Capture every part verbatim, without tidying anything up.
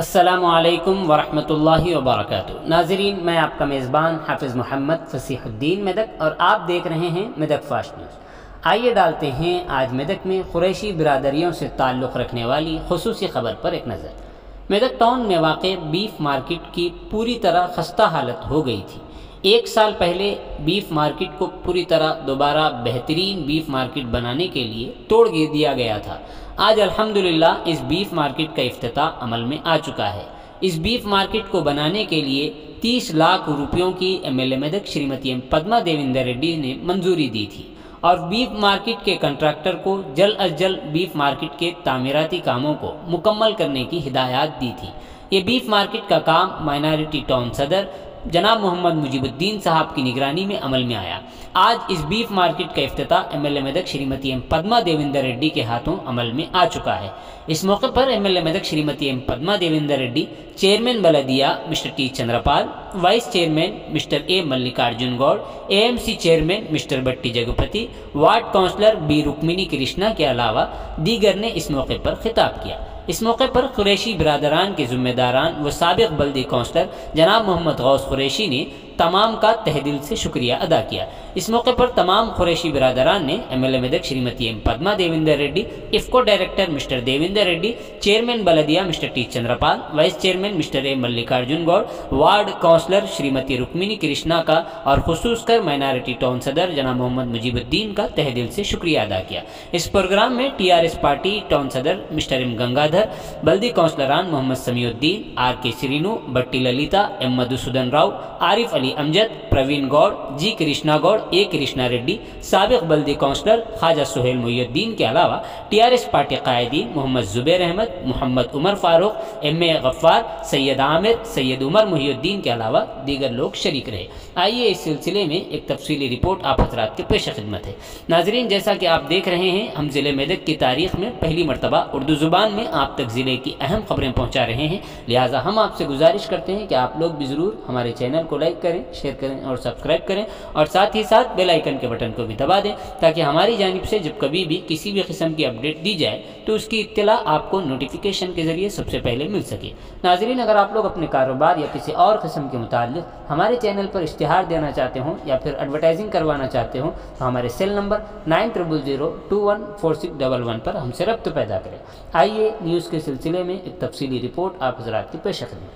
अस्सलामु अलैकुम वरहमतुल्लाहि वबरकातुहू। नाज़रीन, मैं आपका मेज़बान हाफिज़ मोहम्मद फ़सीहुद्दीन मेदक और आप देख रहे हैं मेदक फास्ट न्यूज़। आइए डालते हैं आज मेदक में कुरैशी बिरादरियों से ताल्लुक़ रखने वाली खुसूसी ख़बर पर एक नज़र। मेदक टाउन में वाक़े बीफ मार्केट की पूरी तरह खस्ता हालत हो गई थी। एक साल पहले बीफ मार्केट को पूरी तरह दोबारा बेहतरीन बीफ मार्केट बनाने के लिए तोड़ दिया गया था। आज अल्हम्दुलिल्लाह इस बीफ मार्केट का इफ्तिताह अमल में आ चुका है। इस बीफ मार्केट को बनाने के लिए तीस लाख रुपयों की M L A Medak Shrimati M Padma Devendra Reddy ने मंजूरी दी थी और बीफ मार्केट के कंट्रैक्टर को जल्द अज जल्द बीफ मार्केट के तामीराती कामों को मुकम्मल करने की हिदायत दी थी। ये बीफ मार्केट का काम माइनॉरिटी टाउन सदर जनाब मोहम्मद मुजीबुद्दीन साहब की निगरानी में अमल में आया। आज इस बीफ मार्केट का इफ्तिताह M L A Medak Shrimati M Padma Devendra Reddy के हाथों अमल में आ चुका है। इस मौके पर M L A Medak Shrimati M Padma Devendra Reddy, chairman बलदिया mister T Chandrapal, vice chairman mister A Mallikarjun Goud, A M C chairman mister Batti Jagapati, ward councillor B Rukmini Krishna के अलावा दीगर ने इस मौके पर खिताब किया। इस मौके पर कुरैशी बिरादरान के ज़िम्मेदारान व साबिक़ बल्दी काउंसलर जनाब मोहम्मद गौस कुरैशी ने तमाम का तहदिल से शुक्रिया अदा किया। इस मौके पर तमाम कुरैशी बिरादरान ने M L A Medak Shrimati M Padma Devendra Reddy, IFFCO director mister Devendra Reddy, chairman बलदिया mister T Chandrapal, vice chairman mister A Mallikarjun Goud, ward councillor Shrimati Rukmini Krishna का और खुसूस कर माइनॉरिटी टाउन सदर जनाब मोहम्मद मुजीबुद्दीन का तहदिल से शुक्रिया अदा किया। इस प्रोग्राम में T R S party town सदर मिस्टर एम गंगाधर, बल्दी काउंसलरान Mohammed Samiuddin, R K Srinu, Batti Lalitha, M Madhusudan Rao, Arif Ali Amjad, Praveen Goud, G Krishna Goud, A Krishna Reddy, साबिक़ बल्दी काउंसलर ख्वाजा सुहेल मुहिउद्दीन के अलावा टी आर एस पार्टी कायदीन मोहम्मद जुबैर अहमद, मोहम्मद उमर फारूक, एम ए गफ्फार, सैयद आमिर, सैयद उमर मुहिउद्दीन के अलावा दीगर लोग शरीक रहे। आइए इस सिलसिले में एक तफसीली रिपोर्ट आप हज़रात के पेश खिदमत है। नाजरीन, जैसा कि आप देख रहे हैं, हम ज़िले मेदक की तारीख़ में पहली मरतबा उर्दू ज़ुबान में आप तक ज़िले की अहम खबरें पहुँचा रहे हैं। लिहाजा हम आपसे गुजारिश करते हैं कि आप लोग भी ज़रूर हमारे चैनल को लाइक करें, शेयर करें और सब्सक्राइब करें और साथ ही साथ बेल आइकन के बटन को भी दबा दें ताकि हमारी जानिब से जब कभी भी किसी भी किस्म की अपडेट दी जाए तो उसकी इत्तला आपको नोटिफिकेशन के ज़रिए सबसे पहले मिल सके। नाज़रीन, अगर आप लोग अपने कारोबार या किसी और किस्म के मुताल्लिक़ हमारे चैनल पर इश्तिहार देना चाहते हो या फिर एडवर्टाइजिंग करवाना चाहते हो तो हमारे cell number nine triple zero two one four six double one पर हमसे रब्त पैदा करें। आइए न्यूज़ के सिलसिले में एक तफसीली रिपोर्ट आप हज़रात की पेश खिदमत।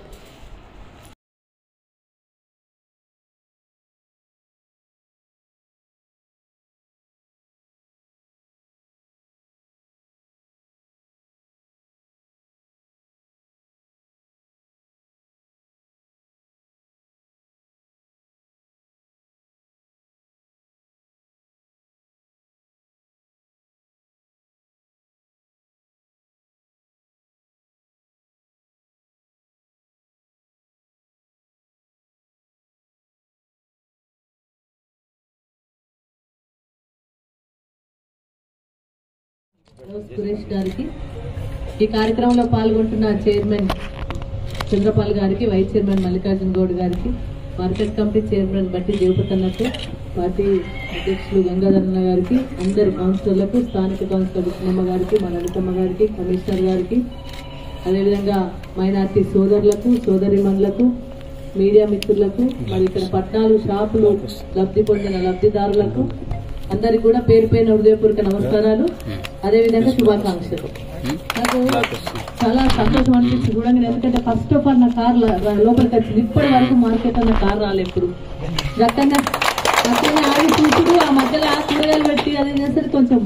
సురేష్ గారికి, ఈ కార్యక్రమంలో పాల్గొంటున్న చైర్మన్ చంద్రపాల్ గారికి, వైస్ చైర్మన్ మల్లికార్జున గౌడ్ గారికి, మార్కెట్ కమిటీ చైర్మన్ బట్టి దేవపతన్నకు, పార్టీ అధ్యక్షులు గంగాధరన్న గారికి, అందరు కౌన్సిలర్లకు, స్థానిక కౌన్సిలర్ కృష్ణమ్మ గారికి, మన లలితమ్మ గారికి, కమిషనర్ గారికి, అదేవిధంగా మైనార్టీ సోదరులకు, సోదరిమణులకు, మీడియా మిత్రులకు, మరి ఇక్కడ పద్నాలుగు షాపులు లబ్ధి పొందిన లబ్ధిదారులకు అందరికి కూడా పేరు పేరున హృదయపూర్వక నమస్కారాలు, అదేవిధంగా శుభాకాంక్షలు. నాకు చాలా సంతోషం అనిపించి కూడా, ఎందుకంటే ఫస్ట్ ఆఫ్ ఆల్ నా కార్ లోపలికి వచ్చింది. ఇప్పటి వరకు మార్కెట్ అన్న కార్ రాలేదు. ఎప్పుడు గట్టనే గట్టనే ఆగి చూసుడు ఆ మధ్యలో ఆ కూరగాయలు పెట్టి అది చేస్తారు. కొంచెం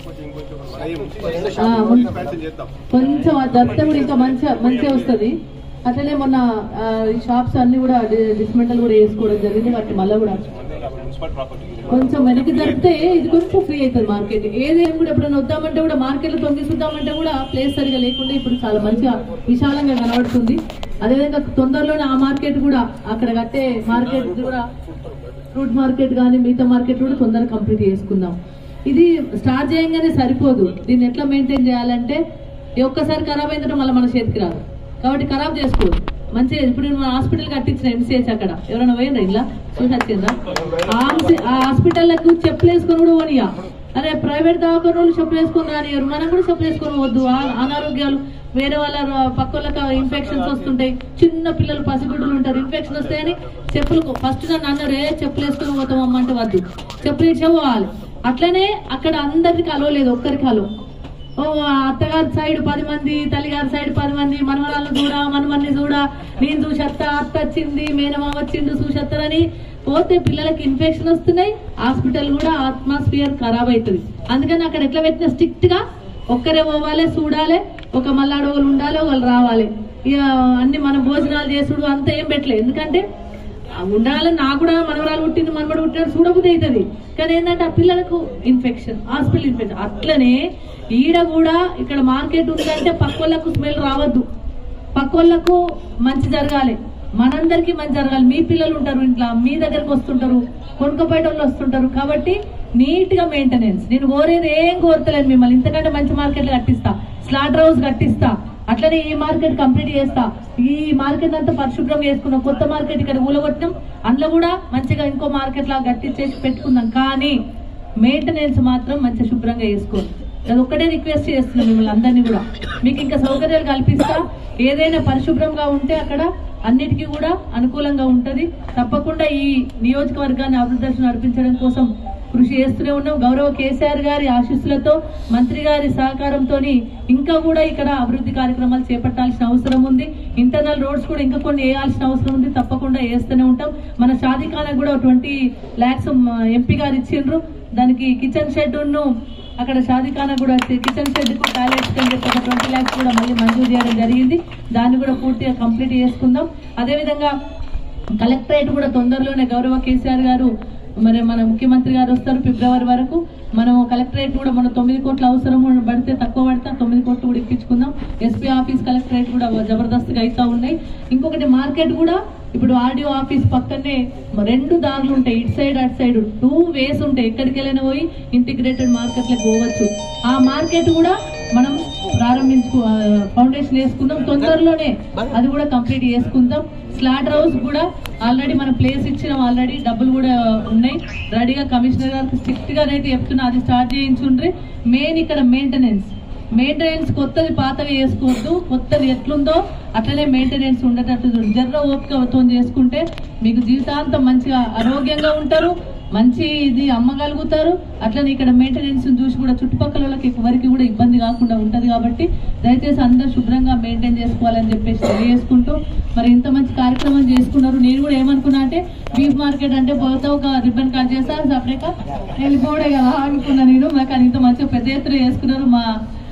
కొంచెం అది దొరికితే కూడా ఇంకా మంచిగా మంచిగా వస్తుంది. అట్లనే మొన్న ఈ షాప్స్ అన్ని కూడా డిస్మెంటల్ కూడా వేసుకోవడం జరిగింది. వాటి మళ్ళీ కూడా కొంచెం వెనక్కి జరిపితే ఇది కొంచెం ఫ్రీ అవుతుంది మార్కెట్. ఏదేం కూడా ఎప్పుడైనా వద్దామంటే కూడా మార్కెట్ లో తొంగి చూద్దామంటే కూడా ప్లేస్ సరిగా లేకుండా ఇప్పుడు చాలా మంచిగా విశాలంగా కనబడుతుంది. అదేవిధంగా తొందరలోనే ఆ మార్కెట్ కూడా అక్కడ కట్టే మార్కెట్ కూడా ఫ్రూట్ మార్కెట్ కానీ మిగతా మార్కెట్ కూడా తొందరగా కంప్లీట్ చేసుకుందాం. ఇది స్టార్ట్ చేయగానే సరిపోదు. దీన్ని ఎట్లా మెయింటైన్ చేయాలంటే ఒక్కసారి ఖరాబ్ అయినట్టు మళ్ళీ మన చేతికి రాదు. కాబట్టి ఖరాబ్ చేసుకోదు. మంచిగా ఇప్పుడు హాస్పిటల్ కట్టించిన ఎంసీహెచ్ అక్కడ ఎవరైనా పోయిందా ఇలా చూసి వచ్చిందా? ఆ హాస్పిటల్లకు చెప్పులు వేసుకొని కూడా పోనీయా. అరే ప్రైవేట్ దవాఖాన వాళ్ళు చెప్పులు వేసుకొని రానియరు, మనం కూడా చెప్పులు వేసుకొని వద్దు. అనారోగ్యాలు వేరే వాళ్ళ పక్క వాళ్ళకి ఇన్ఫెక్షన్స్ వస్తుంటాయి. చిన్న పిల్లలు పసిగుడ్డులు ఉంటారు, ఇన్ఫెక్షన్ వస్తాయని చెప్పులు ఫస్ట్ నన్ను అన్నారు, ఏ చెప్పులు వేసుకుని పోతాం అంటే వద్దు, చెప్పులు ఇచ్చే పోవాలి. అట్లనే అక్కడ అందరికి అలవలేదు, ఒక్కరికి అలవ. ఓ అత్తగారి సైడ్ పది మంది, తల్లిగారి సైడ్ పది మంది, మనవరాళ్ళు చూడ మనమన్ని చూడ, నేను చూసేస్తా, అత్త వచ్చింది, మేనమా వచ్చిండు చూసేస్తారని పోతే పిల్లలకి ఇన్ఫెక్షన్ వస్తున్నాయి. హాస్పిటల్ కూడా అట్మాస్ఫియర్ ఖరాబ్ అవుతుంది. అందుకని అక్కడ ఎట్లా పెట్టినా స్ట్రిక్ట్ గా ఒక్కరే పోవాలి, చూడాలి, ఒక మల్లాడు వాళ్ళు ఉండాలి, వాళ్ళు రావాలి. ఇక అన్ని మన భోజనాలు చేసుడు అంతా ఏం పెట్టలేదు. ఎందుకంటే ఉండాలని నాకు కూడా మనవరాలు పుట్టింది, మనవడు పుట్టినట్టు చూడబుద్ధి అవుతుంది. కానీ ఏంటంటే ఆ పిల్లలకు ఇన్ఫెక్షన్, హాస్పిటల్ ఇన్ఫెక్షన్. అట్లనే ఈడ కూడా ఇక్కడ మార్కెట్ ఉందంటే పక్కోళ్ళకు స్మెల్ రావద్దు, పక్కోళ్ళకు మంచి జరగాలి, మనందరికీ మంచి జరగాలి. మీ పిల్లలు ఉంటారు ఇంట్లో, మీ దగ్గరకు వస్తుంటారు, కొనుక్కోబయట వాళ్ళు వస్తుంటారు. కాబట్టి నీట్ గా మెయింటెనెన్స్. నేను కోరేది ఏం కోరతలేను మిమ్మల్ని, ఇంతకంటే మంచి మార్కెట్లు కట్టిస్తా, స్లాటర్ హౌస్ కట్టిస్తా, అట్లనే ఈ మార్కెట్ కంప్లీట్ చేస్తా. ఈ మార్కెట్ అంతా పరిశుభ్రం చేసుకున్నాం, కొత్త మార్కెట్ ఇక్కడ ఊలగొట్టినాం, అందులో కూడా మంచిగా ఇంకో మార్కెట్ లాగా గట్టించేసి పెట్టుకుందాం. కానీ మెయింటెనెన్స్ మాత్రం మంచిగా శుభ్రంగా చేసుకోండి. అది ఒక్కటే రిక్వెస్ట్ చేస్తున్నాం మిమ్మల్ని అందరినీ కూడా. మీకు ఇంకా సౌకర్యాలు కల్పిస్తా, ఏదైనా పరిశుభ్రంగా ఉంటే అక్కడ అన్నిటికీ కూడా అనుకూలంగా ఉంటది. తప్పకుండా ఈ నియోజకవర్గాన్ని అభివృద్ధి నడిపించడం కోసం కృషి చేస్తూనే ఉన్నాం. గౌరవ కేసీఆర్ గారి ఆశీస్సులతో, మంత్రి గారి సహకారంతో ఇంకా కూడా ఇక్కడ అభివృద్ధి కార్యక్రమాలు చేపట్టాల్సిన అవసరం ఉంది. ఇంటర్నల్ రోడ్స్ కూడా ఇంకా కొన్ని వేయాల్సిన అవసరం ఉంది. తప్పకుండా వేస్తూనే ఉంటాం. మన షాదీఖానా కూడా ట్వంటీ ల్యాక్స్ ఎంపీ గారు ఇచ్చిండ్రు. దానికి కిచెన్ షెడ్ ను అక్కడ షాదీఖానా కూడా కిచెన్ షెడ్ కు టాయిలెట్స్ అని చెప్పి ఒక ట్వంటీ ల్యాక్స్ కూడా మళ్ళీ మంజూరు చేయడం జరిగింది. దాన్ని కూడా పూర్తిగా కంప్లీట్ చేసుకుందాం. అదేవిధంగా కలెక్టరేట్ కూడా తొందరలోనే గౌరవ కేసీఆర్ గారు మరి మన ముఖ్యమంత్రి గారు వస్తారు ఫిబ్రవరి వరకు. మనం కలెక్టరేట్ కూడా మన తొమ్మిది కోట్ల అవసరం పడితే తక్కువ పడితే తొమ్మిది కోట్లు కూడా ఇప్పించుకుందాం. ఎస్పీ ఆఫీస్ కలెక్టరేట్ కూడా జబర్దస్త్గా అవుతా ఉన్నాయి. ఇంకొకటి మార్కెట్ కూడా ఇప్పుడు ఆర్డీఓ ఆఫీస్ పక్కనే రెండు దారులు ఉంటాయి, ఇటు సైడ్ అటు సైడ్ టూ వేస్ ఉంటాయి. ఎక్కడికి వెళ్ళినా పోయి ఇంటిగ్రేటెడ్ మార్కెట్లకు పోవచ్చు. ఆ మార్కెట్ కూడా మనం ప్రారంభించుకో ఫౌండేషన్ వేసుకుందాం, తొందరలోనే అది కూడా కంప్లీట్ చేసుకుందాం. స్లాటర్ హౌస్ కూడా ఆల్రెడీ మనం ప్లేస్ ఇచ్చినాం, ఆల్రెడీ డబ్బులు కూడా ఉన్నాయి రెడీగా. కమిషనర్ గారికి స్ట్రిక్ట్ గా అయితే చెప్తున్నా, అది స్టార్ట్ చేయించుండ్రి. మెయిన్ ఇక్కడ మెయింటెనెన్స్ మెయింటెనెన్స్ కొత్తది పాతగా చేసుకోవద్దు, కొత్తది ఎట్లుందో అట్లనే మెయింటెనెన్స్ ఉండేటట్టు జర్ర ఓపికతో చేసుకుంటే మీకు జీవితాంతం మంచిగా ఆరోగ్యంగా ఉంటారు, మంచి ఇది అమ్మగలుగుతారు. అట్లనే ఇక్కడ మెయింటెనెన్స్ చూసి కూడా చుట్టుపక్కల వాళ్ళకి ఎవరికి కూడా ఇబ్బంది కాకుండా ఉంటది. కాబట్టి దయచేసి అందరూ శుభ్రంగా మెయింటైన్ చేసుకోవాలని చెప్పేసి తెలియజేసుకుంటూ మరి ఇంత మంచి కార్యక్రమం చేసుకున్నారు. నేను కూడా ఏమనుకున్నా అంటే బీఫ్ మార్కెట్ అంటే పోతే ఒక రిబ్బన్ కట్ చేస్తా సపరేట్ వెళ్ళిపోవడే కదా అనుకున్నా నేను. కానీ ఇంత మంచిగా పెద్ద ఎత్తున చేసుకున్నారు. మా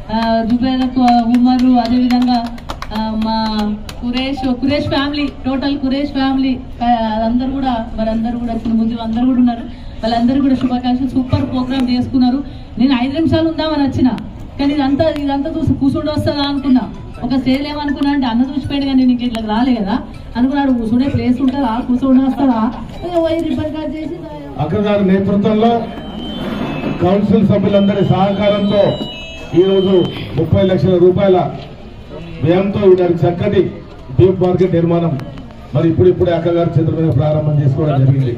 జుబేరకు ఉమరు, అదేవిధంగా మా Qureshi Qureshi family, total Qureshi family అందరు కూడా వారందరూ కూడా చిన్న ముందు అందరు కూడా ఉన్నారు. వాళ్ళందరూ కూడా శుభాకాంక్షలు. సూపర్ ప్రోగ్రామ్ చేసుకున్నారు. నేను ఐదు నిమిషాలు ఉందామని వచ్చిన, కానీ ఇదంతా ఇదంతా చూసి కూర్చుండి వస్తుందా అనుకున్నా. ఒక స్టేజ్ ఏమనుకున్నా అంటే అన్న చూసిపోయాడు కానీ నీకు ఇట్లా రాలే కదా అనుకున్నాడు. కూర్చునే ప్లేస్ ఉంటుందా, కూర్చోండి వస్తుందా, రిబ్బన్ కట్ చేసి అక్కగారి నేతృత్వంలో కౌన్సిల్ సభ్యులందరి సహకారంతో ఈ రోజు ముప్పై లక్షల రూపాయల వ్యయంతో దానికి చక్కటి బీఫ్ మార్కెట్ నిర్మాణం మరి ఇప్పుడు ఇప్పుడే అక్కగారి చేతుల మీద ప్రారంభం చేసుకోవడం జరిగింది.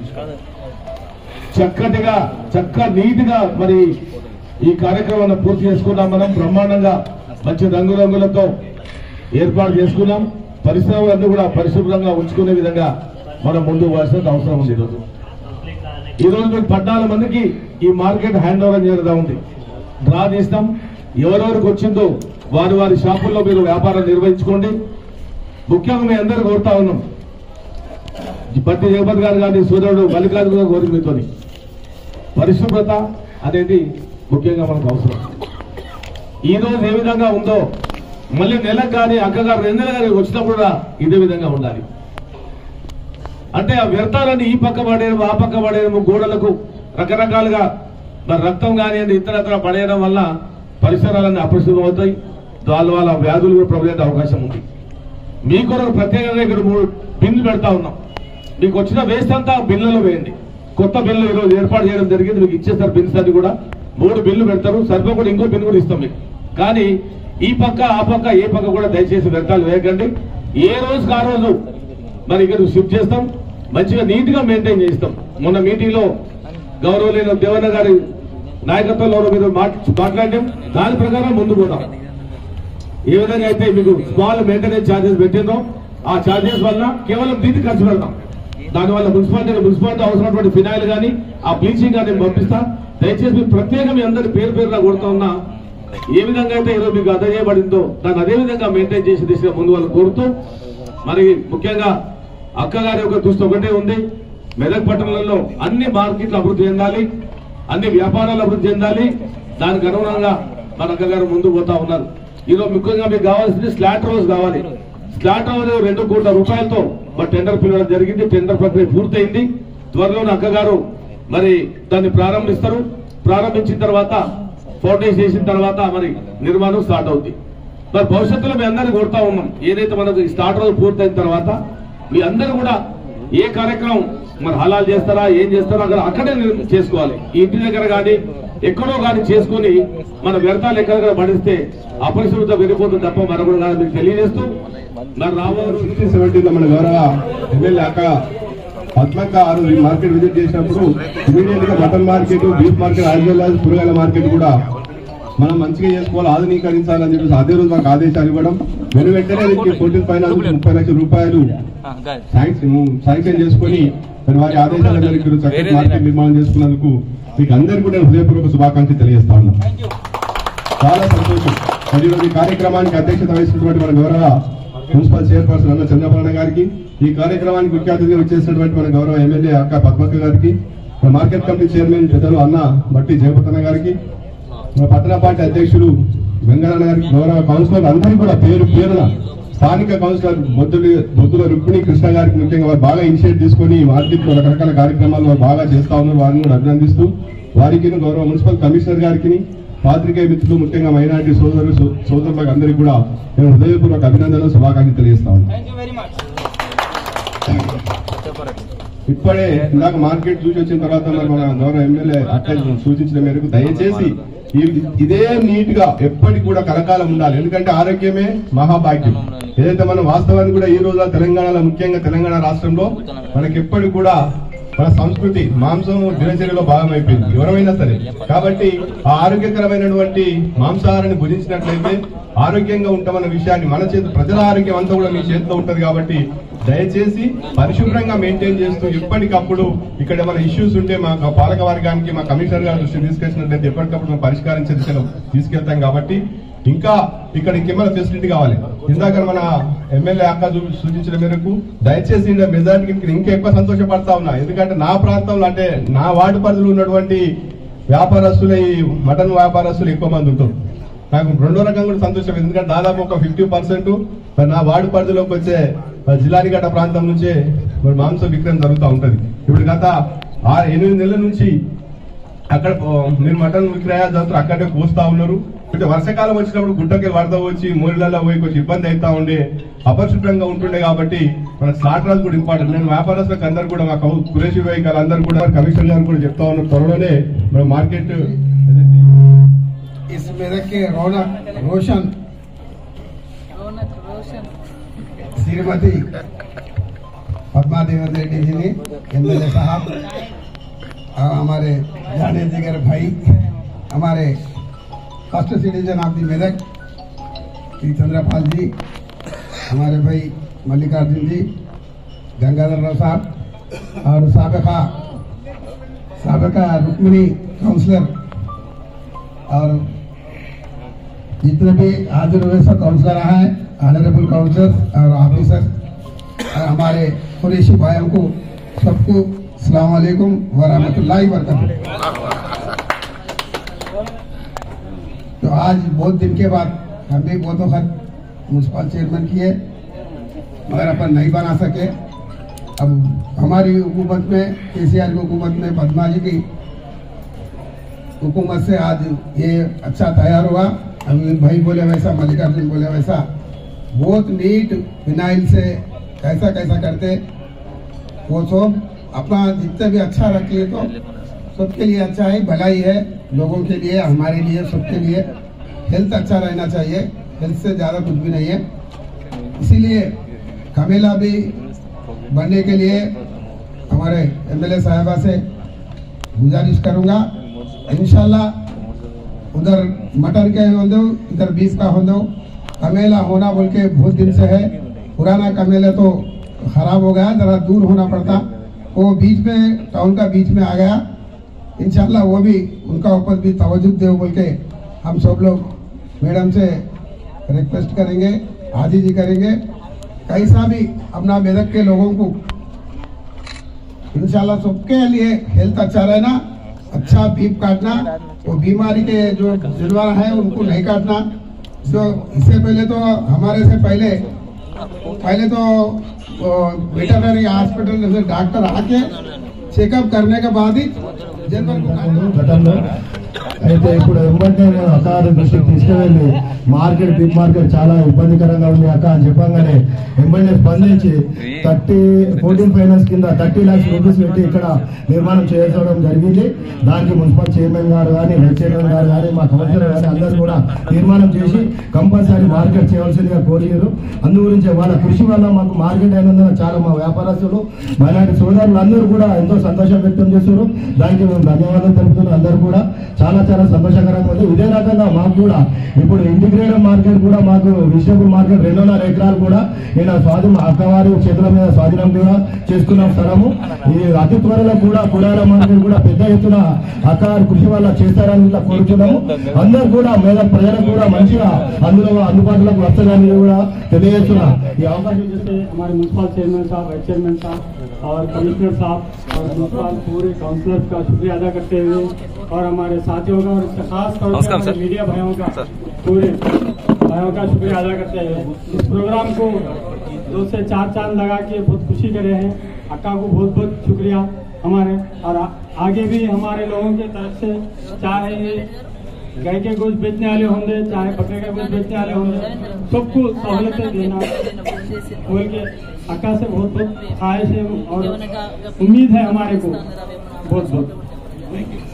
చక్కటిగా చక్క నీటిగా మరి ఈ కార్యక్రమాన్ని పూర్తి చేసుకున్నాం. మనం బ్రహ్మాండంగా మంచి రంగురంగులతో ఏర్పాటు చేసుకున్నాం. పరిశ్రమలన్నీ కూడా పరిశుభ్రంగా ఉంచుకునే విధంగా మనం ముందుకు పోవాల్సిన అవసరం ఉంది. ఈరోజు ఈరోజు మీకు పద్నాలుగు మందికి ఈ మార్కెట్ హ్యాండ్ ఓవర్ చేయడం ఉంది. డ్రా చేస్తాం. ఎవరెవరికి వచ్చిందో వారి వారి షాపుల్లో మీరు వ్యాపారం నిర్వహించుకోండి. ముఖ్యంగా మీ అందరూ కోరుతా ఉన్నాం, పట్టి జగపతి గారు కానీ సోదరుడు మల్లికార్జున గారు కోరిక మీతో పరిశుభ్రత అనేది ముఖ్యంగా మనకు అవసరం. ఈ రోజు ఏ విధంగా ఉందో మళ్ళీ నెలకు కానీ అక్కగారు రెండు నెలలు కానీ వచ్చినప్పుడు కూడా ఇదే విధంగా ఉండాలి. అంటే ఆ వ్యర్థాలని ఈ పక్క పడేయడం ఆ పక్క పడేయడం, గోడలకు రకరకాలుగా మరి రక్తం కానీ ఇతరత్ర పడేయడం వల్ల పరిసరాలన్నీ అపరిశుభ్రం అవుతాయి. దాని వల్ల వ్యాధులు కూడా ప్రబలే అవకాశం ఉంది. మీ కొరకు ప్రత్యేకంగా ఇక్కడ మూడు బిన్లు పెడతా ఉన్నాం. మీకు వచ్చిన వేస్ట్ అంతా బిన్లలో వేయండి. కొత్త బిన్లు ఈరోజు ఏర్పాటు చేయడం జరిగింది. మీకు ఇచ్చేస్తారు బిన్స్ అన్ని కూడా. మూడు బిన్లు పెడతారు. సరిపోకుండా ఇంకో బిన్ కూడా ఇస్తాం మీకు. కానీ ఈ పక్క ఆ పక్క ఏ పక్క కూడా దయచేసి వ్యర్థాలు వేయకండి. ఏ రోజుకి ఆ రోజు మరి ఇక్కడ షిఫ్ట్ చేస్తాం. మంచిగా నీట్ గా మెయింటైన్ చేస్తాం. మొన్న మీటింగ్ లో గౌరవలేని దేవన్న గారి నాయకత్వంలో మీరు మాట్లాడడం దాని ప్రకారం ముందు పోతాం. ఏ విధంగా అయితే మీకు స్మాల్ మెయింటెనెన్స్ ఛార్జెస్ పెట్టిందో ఆ ఛార్జెస్ వల్ల కేవలం దీనికి ఖర్చు పెడతాం. దానివల్ల మున్సిపాలిటీ మున్సిపాలిటీ అవసరమైనటువంటి ఫినాయిల్ కానీ ఆ బ్లీచింగ్ కానీ పంపిస్తా. దయచేసి మీరు ప్రత్యేకంగా మీ అందరి పేరు పేరుగా కొడుతా ఉన్నా ఏ విధంగా అయితే ఈరోజు మీకు అందజేయబడిందో దాన్ని అదే విధంగా మెయింటైన్ చేసే దిశగా ముందు వాళ్ళు కోరుతూ, మరి ముఖ్యంగా అక్కగారి యొక్క దృష్టి ఒకటే ఉంది, మెదక్ పట్టణంలో అన్ని మార్కెట్లు అభివృద్ధి చెందాలి, అన్ని వ్యాపారాలు అభివృద్ధి చెందాలి. దానికి అనుగుణంగా మన అక్కగారు ముందుకు పోతా ఉన్నారు. ఈరోజు ముఖ్యంగా మీకు కావాల్సింది స్లాట్ హౌస్ కావాలి. స్లాట్ హౌస్ రెండు కోట్ల రూపాయలతో మరి టెండర్ పిలవడం జరిగింది. టెండర్ ప్రక్రియ పూర్తయింది. త్వరలోనే అక్కగారు మరి దాన్ని ప్రారంభిస్తారు. ప్రారంభించిన తర్వాత ఫౌండేషన్ చేసిన తర్వాత మరి నిర్మాణం స్టార్ట్ అవుతుంది. మరి భవిష్యత్తులో మీ అందరినీ కోరుతా ఉన్నాం, ఏదైతే మనకు స్టార్ట్ హౌస్ పూర్తయిన తర్వాత మీ అందరూ కూడా ఏ కార్యక్రమం మరి హలాల్ చేస్తారా ఏం చేస్తారో అక్కడ అక్కడే చేసుకోవాలి. ఈ ఇంటి దగ్గర కానీ ఎక్కడో కానీ చేసుకుని మన వ్యర్థాలు ఎక్కడ పడిస్తే అపరిశుభ్రత వెళ్ళిపోతుంది తప్ప మరొకటి కాదు మీకు తెలియజేస్తూ, మరి రాబోయే సెవెంటీలో మన గౌరవ ఎమ్మెల్యే అక్క పద్మక్క ఆ రోజు మార్కెట్ విజిట్ చేసినప్పుడు ఇమీడియట్ గా mutton market, beef market, as well as కూరగాయల మార్కెట్ కూడా మనం మంచిగా చేసుకోవాలి, ఆధునీకరించాలని చెప్పేసి అదే రోజు మాకు ఆదేశాలు ఇవ్వడం, వెను వెంటనే దీనికి ఫోర్టీన్ ఫైనాన్స్ ముప్పై లక్షల రూపాయలు శాంక్షన్ చేసుకుని మరి వారి ఆదేశాల మేరకు చక్కటి మార్కెట్ నిర్మాణం చేసుకున్నందుకు మీకు అందరికీ కూడా హృదయపూర్వక శుభాకాంక్షలు తెలియజేస్తా ఉన్నాం. చాలా సంతోషం. మరి ఈ కార్యక్రమానికి అధ్యక్షత వహిస్తున్నటువంటి మన గౌరవ మున్సిపల్ చైర్పర్సన్ అన్న చంద్రబాబు గారికి, ఈ కార్యక్రమానికి ముఖ్య అతిథిగా వచ్చేసినటువంటి మన గౌరవ ఎమ్మెల్యే అక్క పద్మక్క గారికి, మార్కెట్ కమిటీ చైర్మన్ పెద్దలు అన్న బట్టి జయపతన్న గారికి, మన పట్టణ పార్టీ అధ్యక్షులు వెంకన్న గారికి, గౌరవ కౌన్సిలర్ అందరికీ కూడా పేరు పేరున స్థానిక కౌన్సిలర్ బొద్దులు బొద్దుల రుక్మిణి కృష్ణ గారికి ముఖ్యంగా వారు బాగా ఇనిషియేట్ తీసుకుని మార్కెట్ లో రకరకాల కార్యక్రమాల్లో బాగా చేస్తా ఉన్నారు. వారిని కూడా అభినందిస్తూ వారికి గౌరవ మున్సిపల్ కమిషనర్ గారికి, పాత్రికేయ మిత్రులు ముఖ్యంగా మైనారిటీ సోదరులు సోదరులకు అందరికీ కూడా నేను హృదయపూర్వక అభినందనలు శుభాకాంక్షలు తెలియజేస్తా ఉన్నాను. ఇప్పుడే ఇందాక మార్కెట్ చూసి వచ్చిన తర్వాత మన గౌరవ ఎమ్మెల్యే అక్కలు సూచించిన మేరకు దయచేసి ఇదే నీట్ గా ఎప్పటికి కూడా కలకాలం ఉండాలి. ఎందుకంటే ఆరోగ్యమే మహాభాగ్యం. ఏదైతే మనం వాస్తవానికి కూడా ఈ రోజు తెలంగాణలో ముఖ్యంగా తెలంగాణ రాష్ట్రంలో మనకి ఎప్పటికి కూడా మన సంస్కృతి మాంసం దినచర్యలో భాగం అయిపోయింది ఎవరైనా సరే. కాబట్టి ఆ ఆరోగ్యకరమైనటువంటి మాంసాహారాన్ని భుజించినట్లయితే ఆరోగ్యంగా ఉంటామన్న విషయాన్ని మన చేతి ప్రజల ఆరోగ్యం అంతా కూడా మీ చేతిలో ఉంటది. కాబట్టి దయచేసి పరిశుభ్రంగా మెయింటైన్ చేస్తూ ఎప్పటికప్పుడు ఇక్కడ మన ఇష్యూస్ ఉంటే మా పాలక వర్గానికి మా కమిషనర్ గారి దృష్టి తీసుకొచ్చినట్లయితే ఎప్పటికప్పుడు మేము పరిష్కరించే దిశలో తీసుకెళ్తాం. కాబట్టి ఇంకా ఇక్కడ ఇంకేమైనా ఫెసిలిటీ కావాలి. ఇందాక మన ఎమ్మెల్యే అక్క సూచించిన మేరకు దయచేసి మెజార్టీకి ఇంకా ఎక్కువ సంతోషపడతా ఉన్నా. ఎందుకంటే నా ప్రాంతంలో అంటే నా వార్డు పరిధిలో ఉన్నటువంటి వ్యాపారస్తులు, ఈ మటన్ వ్యాపారస్తులు ఎక్కువ మంది ఉంటారు. నాకు రెండో రకం కూడా సంతోషం. ఎందుకంటే దాదాపు ఒక ఫిఫ్టీ పర్సెంట్ నా వార్డు పరిధిలోకి వచ్చే జిల్లానిగడ్డ ప్రాంతం నుంచే మరి మాంసం విక్రయం జరుగుతూ ఉంటది. ఇప్పుడు గత ఆరు ఎనిమిది నెలల నుంచి అక్కడ మీరు మటన్ విక్రయాలు జరుగుతారు, అక్కడే కోస్తా ఉన్నారు. అంటే వర్షాకాలం వచ్చినప్పుడు గుట్టకి వరద వచ్చి మూరిళ్ళలో పోయి కొంచెం ఇబ్బంది అవుతా ఉండే, అపరిశుభ్రంగా ఉంటుండే. కాబట్టి మన స్లాటర్స్ కూడా ఇంపార్టెంట్. నేను వ్యాపారస్తులకు అందరూ కూడా మా కురేషి వెహికల్ అందరూ కూడా కమిషనర్ గారు కూడా చెప్తా ఉన్నారు, త్వరలోనే మన మార్కెట్ इस मेदक के रौनक रोशन श्रीमती पद्मा देवेंद्र रेड्डी जी ने एमएलए साहब और हमारे जाने जिगर भाई, हमारे first citizen of the Medak Shri Chandrapal ji, हमारे भाई मल्लिकार्जुन जी, गंगाधर राव साहब और साबका साबका रुक्मिणी काउंसलर और जितने भी हाजिर हुए सब काउंसलर हैं, ऑनरेबल काउंसलर और ऑफिसर और हमारे कुरैशी भाइयों को सबको अस्सलाम वालेकुम व रहमतुल्लाहि व बरकातहू। तो आज बहुत दिन के बाद हम भी बहुत वक्त म्यूनसिपल चेयरमैन किए मगर अपन नहीं बना सके। अब हमारी हुकूमत में, केसीआर की हुकूमत में, पद्मा जी की हुकूमत से आज ये अच्छा तैयार हुआ। अभी भाई बोले वैसा, मल्लिकार्जुन बोले वैसा, बहुत नीट फिनाइल से कैसा कैसा करते वो सब अपना जितने भी अच्छा रखिए तो सबके लिए अच्छा है, भलाई है, लोगों के लिए, हमारे लिए, सबके लिए हेल्थ अच्छा रहना चाहिए। हेल्थ से ज़्यादा कुछ भी नहीं है। इसीलिए कमेला भी बनने के लिए हमारे एमएलए साहिबा से गुजारिश करूंगा। इंशाल्लाह उधर मटन के हो दो, इधर बीफ का हो दो, कमेला होना बोल के बहुत दिन से है। पुराना कमेला तो खराब हो गया, जरा दूर होना पड़ता, वो बीच में टाउन का बीच में आ गया। इंशाल्लाह वो भी उनका ऊपर भी तवज्जो दे बोल के हम सब लोग मैडम से रिक्वेस्ट करेंगे, हाजी करेंगे। कैसा भी अपना मेदक के लोगों को इंशाल्लाह सबके लिए हेल्थ अच्छा रहना, अच्छा बीफ काटना, वो बीमारी के जो जानवर है उनको नहीं काटना। तो इससे पहले तो हमारे से पहले पहले तो वेटरनरी हॉस्पिटल से डॉक्टर आके चेकअप करने के बाद ही जानवर को काटना। అయితే ఇప్పుడు వెంబడే నేను అకార దృష్టికి తీసుకువెళ్ళి మార్కెట్ బిగ్ మార్కెట్ చాలా ఇబ్బందికరంగా ఉంది అక్క అని చెప్పగానే వెంబడే స్పందించి థర్టీ ఫోర్టీన్ ఫైనాన్స్ కింద థర్టీ లాక్స్ రూపీస్ పెట్టి ఇక్కడ నిర్మాణం చేయించడం జరిగింది. దానికి మున్సిపల్ చైర్మన్ గారు కానీ వైస్ చైర్మన్ గారు కానీ మా కౌన్సిలర్ కానీ అందరూ కూడా తీర్మానం చేసి కంపల్సరీ మార్కెట్ చేయవలసిందిగా కోరారు. అందు గురించి వాళ్ళ కృషి వల్ల మాకు మార్కెట్ అయినందున చాలా మా వ్యాపారస్తులు మైనార్టీ సోదరులు అందరూ కూడా ఎంతో సంతోషం వ్యక్తం చేస్తున్నారు. దానికి మేము ధన్యవాదాలు తెలుపుతున్నాం. అందరూ కూడా చాలా చాలా సంతోషకరంగా ఉంది. ఇదే రకంగా మాకు కూడా ఇప్పుడు ఇంటిగ్రేటెడ్ మార్కెట్ కూడా మాకు వెజిటబుల్ మార్కెట్ రెండున్నర ఎకరాలు కూడా నేను స్వాధీనం అక్కవారి చేతుల మీద స్వాధీనం కూడా చేసుకున్న స్థలము. ఈ అతి త్వరలో కూడా కుడాల మార్కెట్ కూడా పెద్ద ఎత్తున అక్కవారి కృషి వల్ల చేస్తారని కూడా కోరుతున్నాము. అందరూ కూడా మీద ప్రజలకు కూడా మంచిగా అందులో అందుబాటులోకి వస్తుందని కూడా తెలియజేస్తున్నా. ఈ అవకాశం जैसे हमारे म्यूनसिपल चेयरमैन साहब, वाइस चेयरमैन साहब और कमिश्नर साहब और म्यूनसिपल पूरे काउंसलर्स का शुक्रिया अदा करते हुए और हमारे साथियों का और खास तौर पर हमारे मीडिया भाइयों का पूरे भाइयों का शुक्रिया अदा करते हुए इस प्रोग्राम को दो से चार चांद लगा के बहुत खुशी करे हैं। अक्का को बहुत बहुत शुक्रिया हमारे, और आगे भी हमारे लोगों की तरफ से चाहे गाय के गोश्त बेचने वाले होंगे चाहे बकरे का गोश्त बेचने वाले होंगे सबको सहूलतें देना बोल के अक्का से बहुत बहुत ख्वाहिश है और उम्मीद है हमारे को बहुत बहुत।